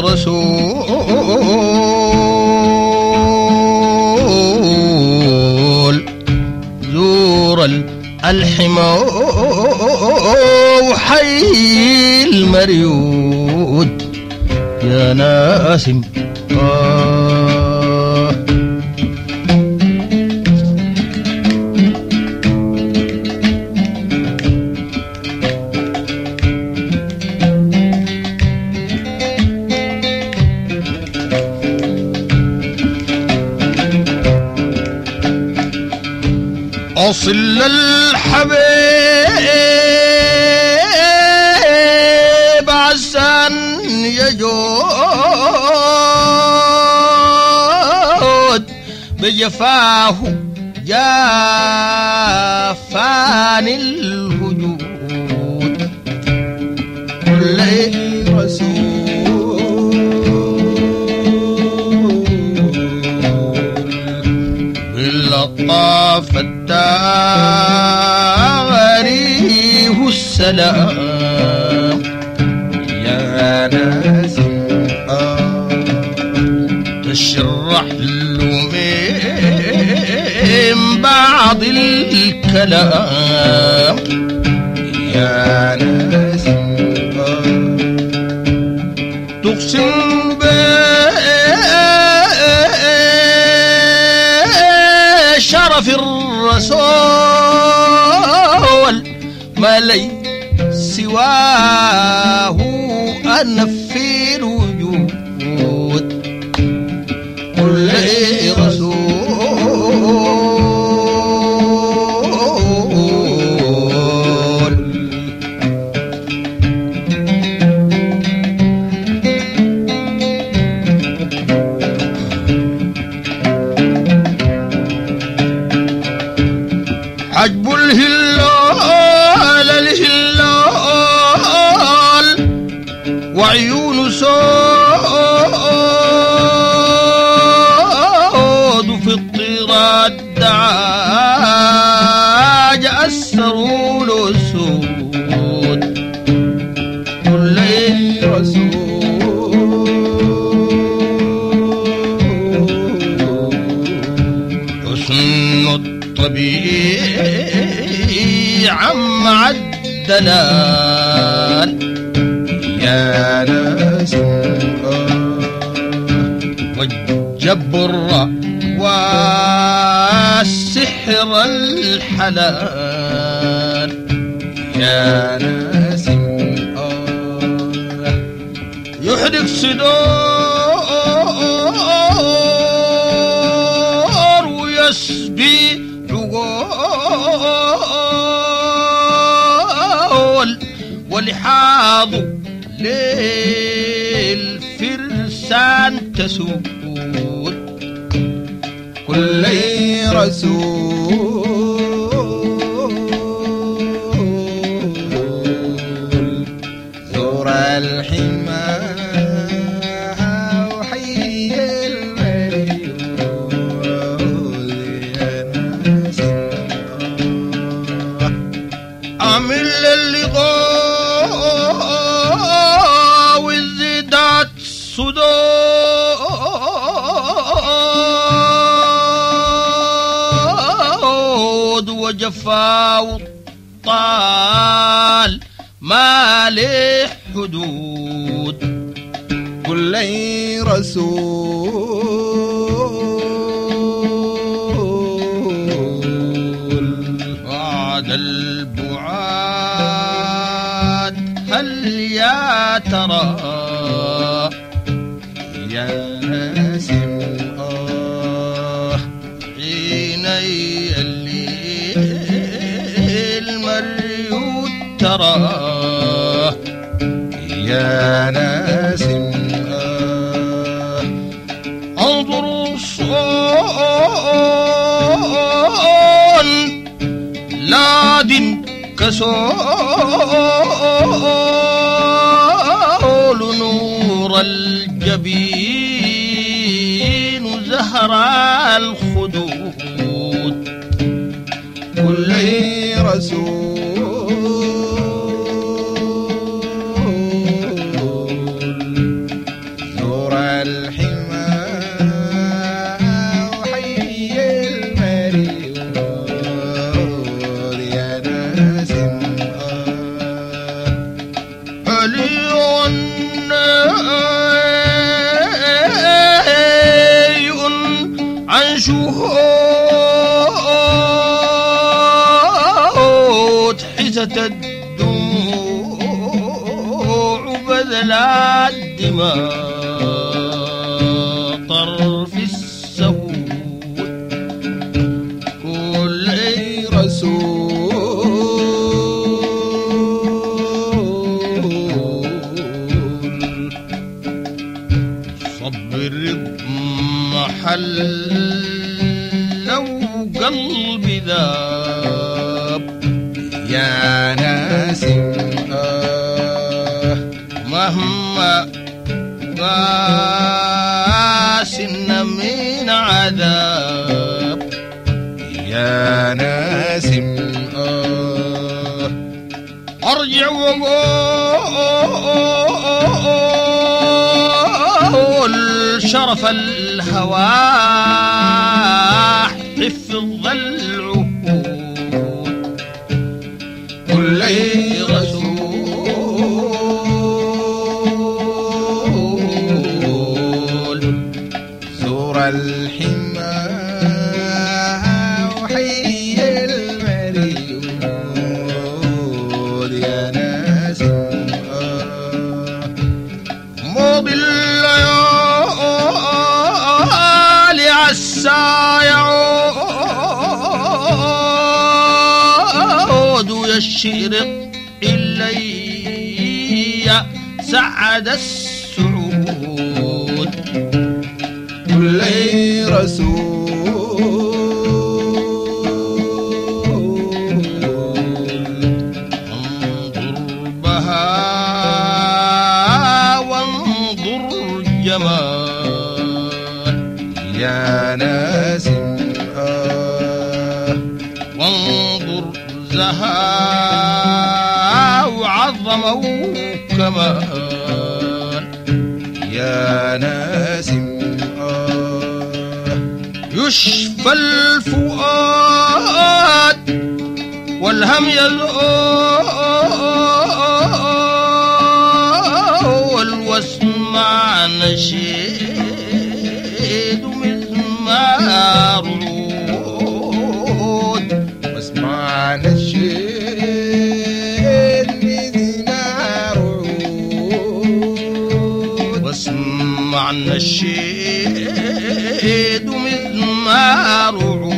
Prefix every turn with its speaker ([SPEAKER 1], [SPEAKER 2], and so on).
[SPEAKER 1] الرسول زور الحمى وحي المريود يا ناسم أصل الحبيب عسان يجود بجفاه جافان الوجود كل رسول باللطافة التغريه السلام يا ناس تشرح له من بعض الكلام يا ناس تقسم بشرف الرسول ما لي سواه أنا في الوجود كل رسول عجب الهلال الهلال وعيون سود في الطراد دعاج أسروا الأسود كل رسول حسن الطبيعة مع الدلال يا ناس والجبر والسحر الحلال يا ناس يحرق صدور ويسبي عقول ولحاظ للفرسان تسود كل رسول زور الحمى وحي المريود يا ناس عامل اللقاء والزداد صدود وجفا طال ما له حدود كل رسول بعد البعاد هل يا ترى يا ناسم عيني المريود ترى يا ناسم انظر صون لاد كسول نور الجبين زهر الخدود كل رسول ليست الدموع بدل الدماء طرف السهول كل رسول صبر محل لو قلبي ذاب
[SPEAKER 2] يا ناسم
[SPEAKER 1] مهما قاسنا من عذاب
[SPEAKER 2] يا ناسم
[SPEAKER 1] ارجع وقول شرف الهوى حفظ العهود
[SPEAKER 2] كل
[SPEAKER 1] رسول
[SPEAKER 2] زور الحمى وحي المريود يا ناس
[SPEAKER 1] ماضي الليالي عسى يعود يشرق إلي سعد السعود
[SPEAKER 2] كل رسول
[SPEAKER 1] انظر بها وانظر جمال
[SPEAKER 2] يا ناسم
[SPEAKER 1] وانظر زهاء وعظمة وكمال
[SPEAKER 2] يا ناسم
[SPEAKER 1] يشفى الفؤاد والهم يزول واسمع نشيد مزمار عود
[SPEAKER 2] واسمع نشيد مزمار عود
[SPEAKER 1] واسمع نشيد مزمار عود